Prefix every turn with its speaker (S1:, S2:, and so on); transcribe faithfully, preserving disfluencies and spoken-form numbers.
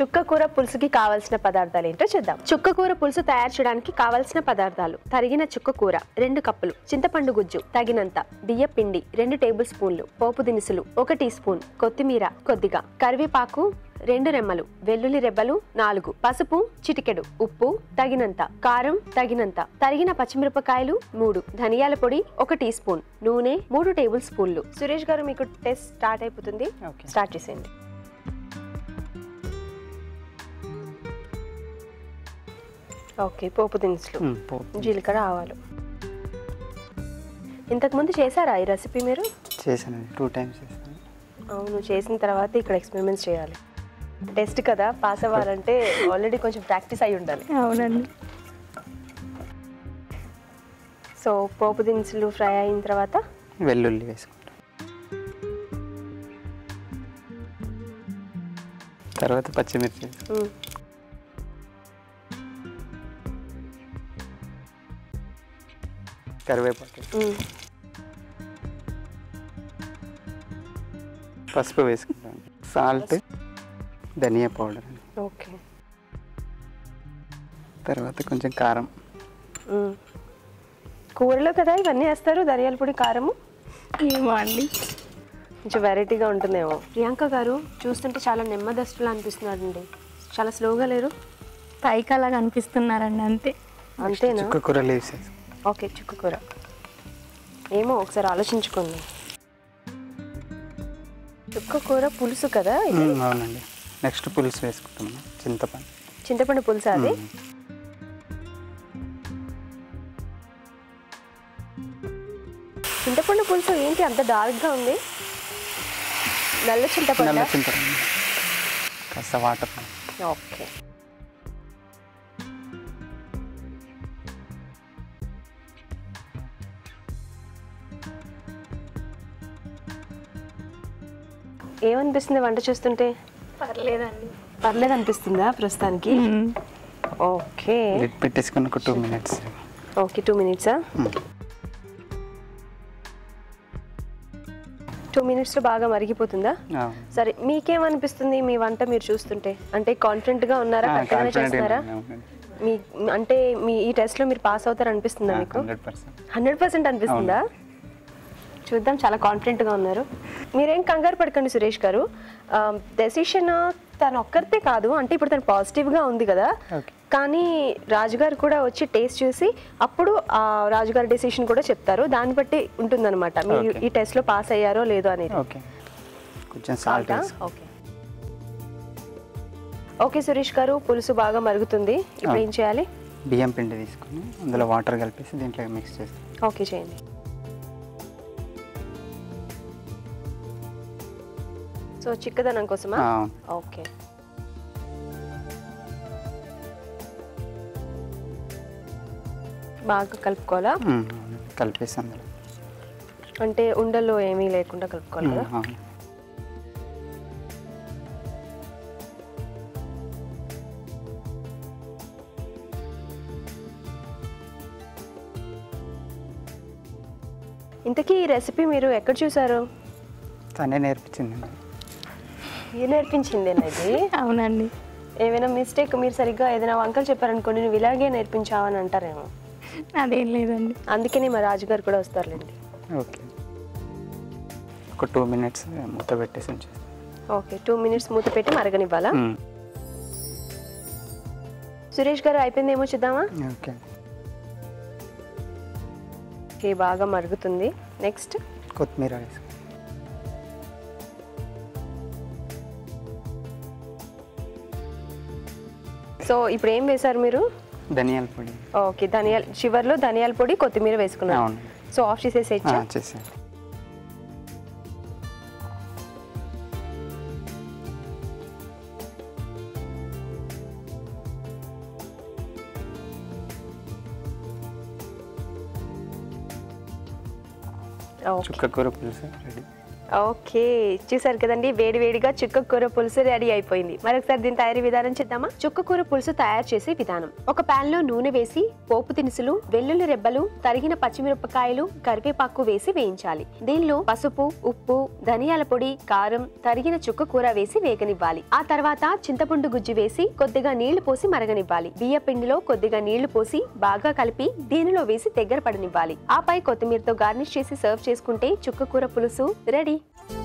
S1: చుక్క కూర పులుసుకి కావాల్సిన పదార్థాలు ఏంటో చూద్దాం. చుక్క కూర పులుసు తయారు చేయడానికి కావాల్సిన పదార్థాలు: తరిగిన చుక్క కూర రెండు కప్పులు, చింతపండు గుజ్జు తగినంత, బియ్య పిండి రెండు టేబుల్ స్పూన్లు, పోపు దినుసులు ఒక టీ స్పూన్, కొత్తిమీర కొద్దిగా, కరివేపాకు రెండు రెమ్మలు, వెల్లుల్లి రెబ్బలు నాలుగు, పసుపు చిటికెడు, ఉప్పు తగినంత, కారం తగినంత, తరిగిన పచ్చిమిరపకాయలు మూడు, ధనియాల పొడి ఒక టీ స్పూన్, నూనె మూడు టేబుల్ స్పూన్లు. సురేష్ గారు, మీకు టెస్ట్ స్టార్ట్ అయిపోతుంది, స్టార్ట్ చేసేయండి. ఓకే, పోపు దినుసులు, జీలకర్ర, ఆవాలు. ఇంతకుముందు చేశారా ఈ రెసిపీ మీరు?
S2: చేశాను, టూ టైమ్స్ చేశాను.
S1: అవును, చేసిన తర్వాత ఇక్కడ ఎక్స్పెరిమెంట్స్ చేయాలి. టెస్ట్ కదా, పాస్ అవ్వాలంటే ఆల్రెడీ కొంచెం ప్రాక్టీస్ అయి ఉండాలి.
S3: అవునండి.
S1: సో పోపు దినుసులు ఫ్రై అయిన తర్వాత
S2: వెల్లుల్లి వేసుకుంటాం, తర్వాత పచ్చిమిర్చి, కరివేపాకు, పసుపు వేసుకుంటాం, సాల్ట్, ధనియా పౌడర్,
S1: ఓకే,
S2: తర్వాత కొంచెం కారం.
S1: కూరలో కదా ఇవన్నీ వేస్తారు, ధనియాల పొడి, కారము.
S3: ఏమో అండి,
S1: కొంచెం వెరైటీగా ఉంటుందేమో. ప్రియాంక గారు చూస్తుంటే చాలా నెమ్మదస్తులు అనిపిస్తున్నారండి, చాలా స్లోగా లేరు?
S3: పైకి అలా కనిపిస్తున్నారండి, అంతే.
S1: అంతేనా?
S2: చుక్క కూర లీవ్స్.
S1: ఓకే, చుక్క కూర ఏమో ఒకసారి ఆలోచించుకోండి. చుక్క కూర పులుసు కదా ఇది?
S2: అవునండి. నెక్స్ట్ పులుసు వేసుకుంటాం, చింతపండు.
S1: చింతపండు పులుసు అది? చింతపండు పులుసు ఏంటి అంత డార్క్గా ఉంది? నల్ల చింతపండు.
S2: నల్ల చింతపండు, కాస్త వాటర్.
S1: ఓకే, ఏమనిపిస్తుంది వంట చూస్తుంటే?
S3: పర్లేదండి.
S1: పర్లేదు అనిపిస్తుందా ప్రస్తుతానికి? ఓకే,
S2: పెట్టేసుకుని ఒక టూ మినిట్స్.
S1: ఓకే, టూ మినిట్సా? టూ మినిట్స్లో బాగా మరిగిపోతుందా? సరే, మీకేమనిపిస్తుంది మీ వంట మీరు చూస్తుంటే? అంటే కాన్ఫిడెంట్గా ఉన్నారా? కరెక్ట్గానే చేస్తున్నారా? మీ అంటే మీ ఈ టెస్ట్లో మీరు పాస్ అవుతారు అనిపిస్తుందా మీకు? హండ్రెడ్ పర్సెంట్ అనిపిస్తుందా? చూద్దాం, చాలా కాన్ఫిడెంట్గా ఉన్నారు. మీరేం కంగారు పడకండి సురేష్ గారు. డెసిషన్ తను ఒక్కరితే కాదు, అంటే ఇప్పుడు తను పాజిటివ్గా ఉంది కదా, కానీ రాజుగారు కూడా వచ్చి టేస్ట్ చూసి అప్పుడు ఆ రాజుగారి డెసిషన్ కూడా చెప్తారు. దాన్ని బట్టి ఉంటుందన్నమాట మీరు ఈ టెస్ట్లో పాస్ అయ్యారో లేదో అనేది.
S2: కొంచెం సాల్ట్.
S1: ఓకే ఓకే సురేష్ గారు, పులుసు బాగా మరుగుతుంది, ఇప్పుడు ఏం చేయాలి?
S2: బియ్యం పిండి తీసుకొని అందులో వాటర్ కలిపేసి దీంట్లో మిక్స్ చేస్తాం.
S1: ఓకే, చేయండి. సో చిక్కదనం కోసమా? ఓకే, బాగా కలుపుకోవాలా?
S2: కలిపేసి అందులో
S1: అంటే ఉండల్లో ఏమీ లేకుండా కలుపుకోవాలి కదా? ఇంతకీ ఈ రెసిపీ మీరు ఎక్కడ చూసారు?
S2: తనే నేర్పించింది.
S1: ఏ నేర్పించిందేనా ఇది?
S3: అవునండి.
S1: ఏమైనా మిస్టేక్, మీరు సరిగ్గా ఏదైనా వంకలు చెప్పారనుకోండి, నువ్వు ఇలాగే నేర్పించావని అంటారేమో.
S3: అదేం లేదండి.
S1: అందుకనే మా రాజుగారు కూడా వస్తారులేండి.
S2: ఓకే, ఒక టూ మినిట్స్ మూత పెట్టేసి ఉంచేస్తాం.
S1: ఓకే, టూ మినిట్స్ మూత పెట్టి మరగనివ్వాలా? సురేష్ గారు, అయిపోయిందేమో చూద్దామా?
S2: ఓకే
S1: ఓకే, బాగా మరుగుతుంది. నెక్స్ట్
S2: కొత్తిమీర వేసి.
S1: సో ఇప్పుడు ఏం వేశారు మీరు?
S2: ధనియాల పొడి.
S1: ఓకే, ధనియాల చివర్లో ధనియాల పొడి, కొత్తిమీర వేసుకున్నాను. సో ఆఫ్ చేసేసేయచ్చా?
S2: చేసేయండి. చుక్క కూర పులుసు రెడీ.
S1: ఓకే, చూసారు కదండి, వేడి వేడిగా చుక్క కూర పులుసు రెడీ అయిపోయింది. మరొకసారి దీని తయారీ విధానం చేద్దామా? చుక్క కూర పులుసు తయారు చేసే విధానం: ఒక పాన్ లో నూనె వేసి పోపు దినుసులు, వెల్లుల్లి రెబ్బలు, తరిగిన పచ్చిమిరపకాయలు, కరివేపాకు వేసి వేయించాలి. దీనిలో పసుపు, ఉప్పు, ధనియాల పొడి, కారం, తరిగిన చుక్క కూర వేసి వేగనివ్వాలి. ఆ తర్వాత చింతపండు గుజ్జు వేసి కొద్దిగా నీళ్లు పోసి మరగనివ్వాలి. బియ్య పిండిలో కొద్దిగా నీళ్లు పోసి బాగా కలిపి దీనిలో వేసి దగ్గర పడనివ్వాలి. ఆపై కొత్తిమీరతో గార్నిష్ చేసి సర్వ్ చేసుకుంటే చుక్క కూర పులుసు రెడీ.